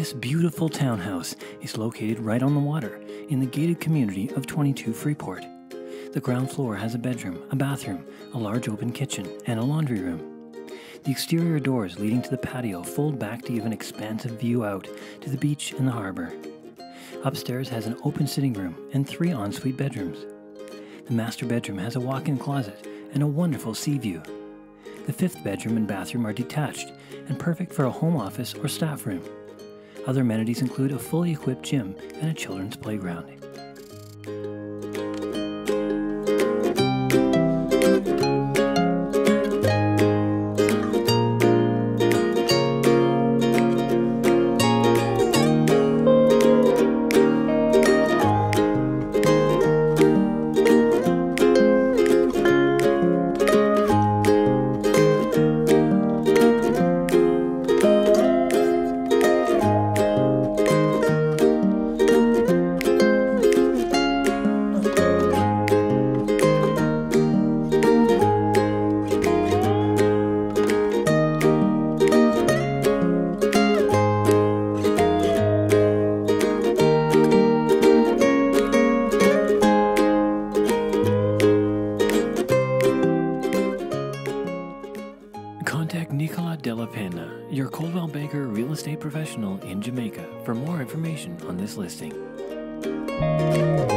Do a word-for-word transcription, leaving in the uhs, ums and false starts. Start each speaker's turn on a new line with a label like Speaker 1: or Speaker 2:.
Speaker 1: This beautiful townhouse is located right on the water in the gated community of twenty-two Freeport. The ground floor has a bedroom, a bathroom, a large open kitchen, and a laundry room. The exterior doors leading to the patio fold back to give an expansive view out to the beach and the harbor. Upstairs has an open sitting room and three ensuite bedrooms. The master bedroom has a walk-in closet and a wonderful sea view. The fifth bedroom and bathroom are detached and perfect for a home office or staff room. Other amenities include a fully equipped gym and a children's playground. Contact Nicola Della Pena, your Coldwell Banker real estate professional in Jamaica, for more information on this listing.